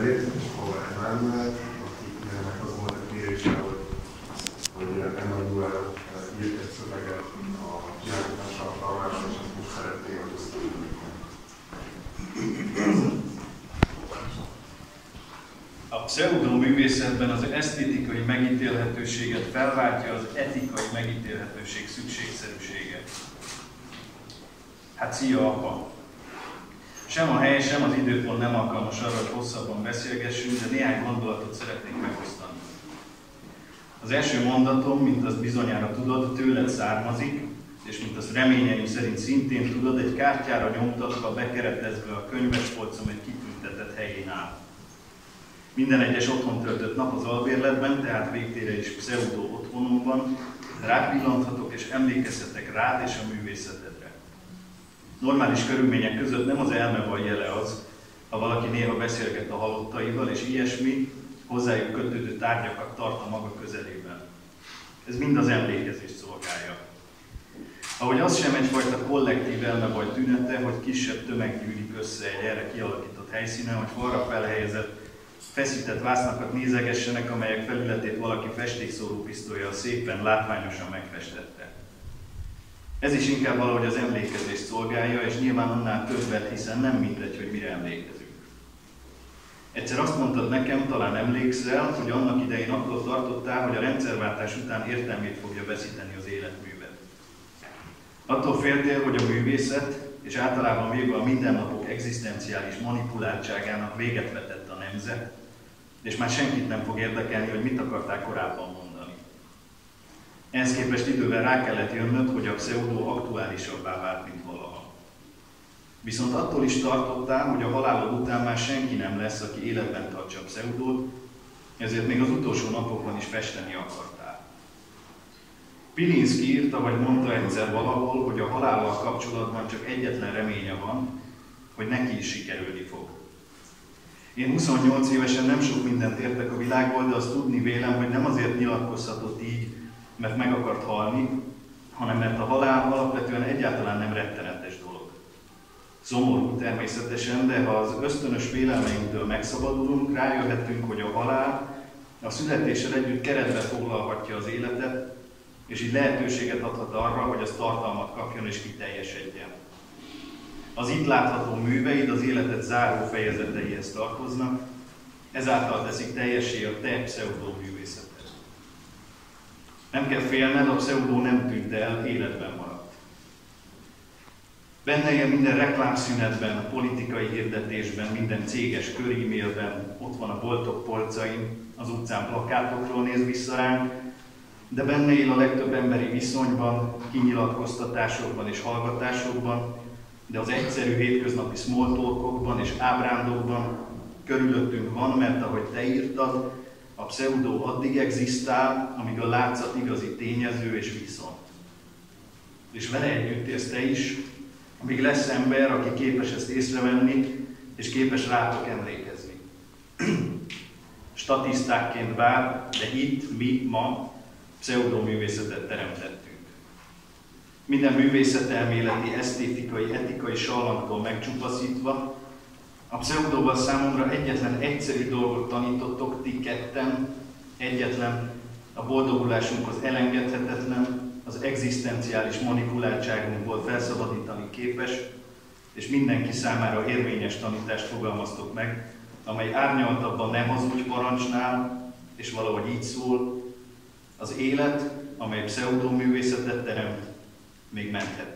felét, ahol nem, akiknek az volt a kérése, hogy Emmanuel írt egy szöveget a irányítás alkalmásra, és most szeretnék, hogy ezt A pseudoművészetben az esztétikai megítélhetőséget felváltja az etikai megítélhetőség szükségszerűsége. Hát szia, apa! Sem a hely, sem az időpont nem alkalmas arra, hogy hosszabban beszélgessünk, de néhány gondolatot szeretnék megosztani. Az első mondatom, mint azt bizonyára tudod, tőled származik, és mint azt reményeim szerint szintén tudod, egy kártyára nyomtatva, bekeretezve a könyvespolcom egy kitüntetett helyén áll. Minden egyes otthon töltött nap az albérletben, tehát végtére is pseudo otthonomban, rápillanthatok és emlékezhetek rád és a művészetedre. Normális körülmények között nem az elmeval jele az, ha valaki néha beszélget a halottaival, és ilyesmi, hozzájuk kötődő tárgyakat tart a maga közelében. Ez mind az emlékezést szolgálja. Ahogy az sem egyfajta kollektív elmebaj tünete, hogy kisebb tömeg gyűlik össze egy erre kialakított helyszínen, hogy falra felhelyezett, feszített vásznakat nézegessenek, amelyek felületét valaki festékszórópisztollyal szépen, látványosan megfestette. Ez is inkább valahogy az emlékezést szolgálja, és nyilván annál többet, hiszen nem mindegy, hogy mire emlékezünk. Egyszer azt mondtad nekem, talán emlékszel, hogy annak idején attól tartottál, hogy a rendszerváltás után értelmét fogja veszíteni az életművet. Attól féltél, hogy a művészet, és általában véve a mindennapok egzisztenciális manipuláltságának véget vetett a nemzet, és már senkit nem fog érdekelni, hogy mit akartál korábban mondani. Ehhez képest idővel rá kellett jönnöd, hogy a pseudo aktuálisabbá vált, mint valaha. Viszont attól is tartottál, hogy a halálod után már senki nem lesz, aki életben tartsa a pseudót, ezért még az utolsó napokban is festeni akartál. Pilinszky írta, vagy mondta egyszer valahol, hogy a halállal kapcsolatban csak egyetlen reménye van, hogy neki is sikerülni fog. Én 28 évesen nem sok mindent értek a világból, de azt tudni vélem, hogy nem azért nyilatkozhatott így, mert meg akart halni, hanem mert a halál alapvetően egyáltalán nem rettenetes dolog. Szomorú természetesen, de ha az ösztönös félelmeinktől megszabadulunk, rájöhetünk, hogy a halál a születéssel együtt keretbe foglalhatja az életet, és így lehetőséget adhat arra, hogy az tartalmat kapjon és kiteljesedjen. Az itt látható műveid az életed záró fejezeteihez tartoznak, ezáltal teszik teljessé a te pseudoművészeted. Nem kell félned, a pseudo nem tűnt el, életben maradt. Benne él minden reklámszünetben, a politikai hirdetésben, minden céges körímélben, ott van a boltok polcain, az utcán plakátokról néz vissza ránk, de benne él a legtöbb emberi viszonyban, kinyilatkoztatásokban és hallgatásokban, de az egyszerű hétköznapi small talkokban és ábrándokban körülöttünk van, mert ahogy te írtad, a pseudo addig egzisztál, amíg a látszat igazi tényező és viszont. És vele együtt élsz te is, amíg lesz ember, aki képes ezt észrevenni, és képes rátok emlékezni. Statisztákként vár, de itt mi ma pseudoművészetet teremtettünk. Minden művészetelméleti, esztétikai, etikai sallangtól megcsupaszítva, a pseudóval számomra egyetlen egyszerű dolgot tanítottok, ti ketten, egyetlen, a boldogulásunk az elengedhetetlen, az egzisztenciális manipuláltságunkból felszabadítani képes, és mindenki számára érvényes tanítást fogalmaztok meg, amely árnyaltabban nem hazudj parancsnál, és valahogy így szól, az élet, amely pseudoművészetet teremt, még menthet.